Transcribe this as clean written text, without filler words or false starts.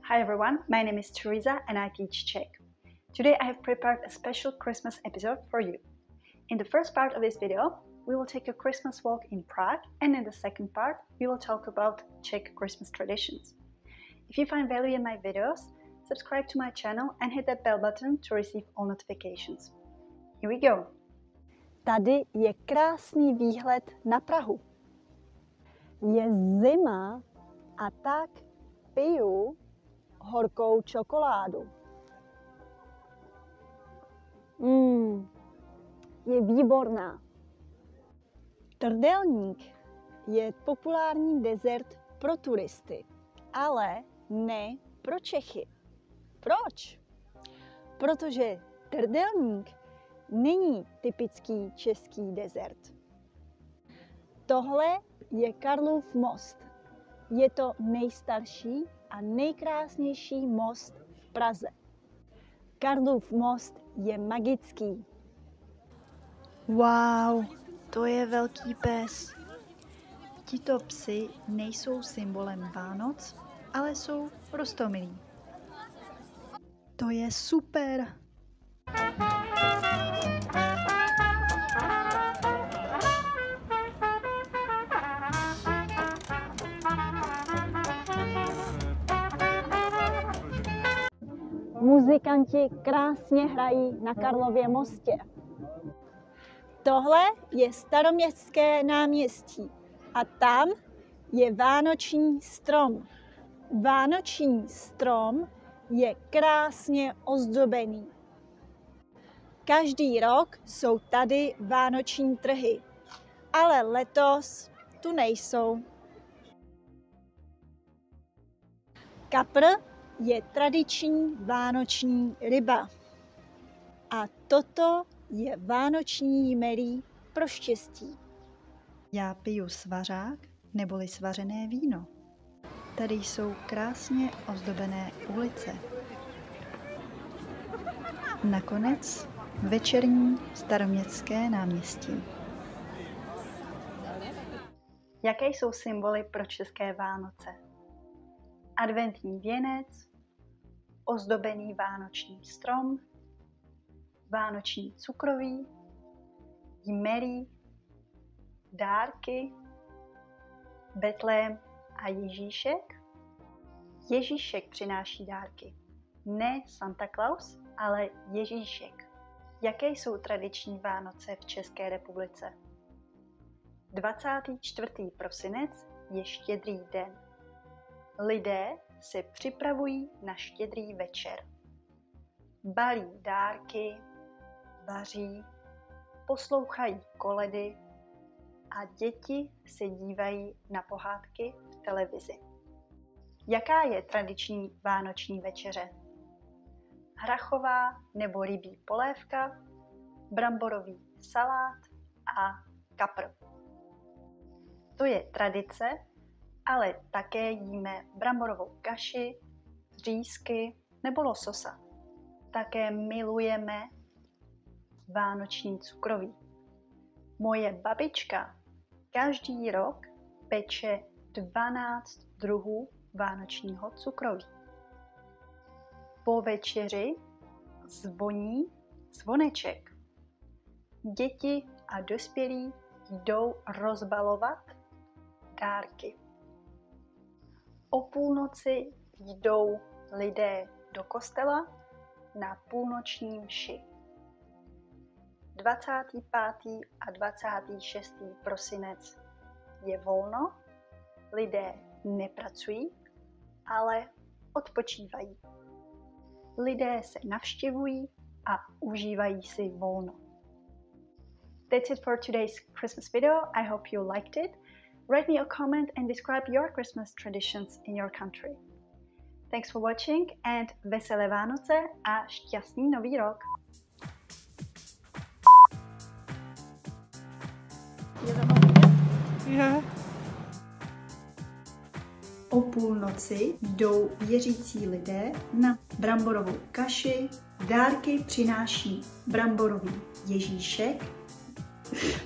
Hi everyone, my name is Teresa and I teach Czech. Today I have prepared a special Christmas episode for you. In the first part of this video, we will take a Christmas walk in Prague, and in the second part, we will talk about Czech Christmas traditions. If you find value in my videos, subscribe to my channel and hit that bell button to receive all notifications. Here we go! Tady je krásný výhled na Prahu. Je zima a tak piju horkou čokoládu. Je výborná. Trdelník je populární dezert pro turisty, ale ne pro Čechy. Proč? Protože trdelník není typický český dezert. Tohle je Karlův most. Je to nejstarší a nejkrásnější most v Praze. Karlův most je magický. Wow, to je velký pes. Tito psi nejsou symbolem Vánoc, ale jsou roztomilí. To je super! Muzikanti krásně hrají na Karlově mostě. Tohle je Staroměstské náměstí a tam je vánoční strom. Vánoční strom je krásně ozdobený. Každý rok jsou tady vánoční trhy, ale letos tu nejsou. Kapr je tradiční vánoční ryba. A toto je vánoční jmelí pro štěstí. Já piju svařák neboli svařené víno. Tady jsou krásně ozdobené ulice. Nakonec večerní Staroměstské náměstí. Jaké jsou symboly pro české Vánoce? Adventní věnec, ozdobený vánoční strom, vánoční cukroví, jmelí, dárky, Betlém a Ježíšek. Ježíšek přináší dárky. Ne Santa Claus, ale Ježíšek. Jaké jsou tradiční Vánoce v České republice? 24. prosinec je Štědrý den. Lidé se připravují na Štědrý večer. Balí dárky, vaří, poslouchají koledy a děti se dívají na pohádky v televizi. Jaká je tradiční vánoční večeře? Hrachová nebo rybí polévka, bramborový salát a kapr. To je tradice, ale také jíme bramborovou kaši, řízky nebo lososa. Také milujeme vánoční cukroví. Moje babička každý rok peče 12 druhů vánočního cukroví. Po večeři zvoní zvoneček. Děti a dospělí jdou rozbalovat dárky. O půlnoci jdou lidé do kostela na půlnoční mši. 25. a 26. prosinec je volno, lidé nepracují, ale odpočívají. Lidé se navštěvují a užívají si volno. That's it for today's Christmas video. I hope you liked it. Write me a comment and describe your Christmas traditions in your country. Thanks for watching and veselé Vánoce a šťastný nový rok! Yeah. O půlnoci jdou věřící lidé na bramborovou kaši, dárky přináší bramborový Ježíšek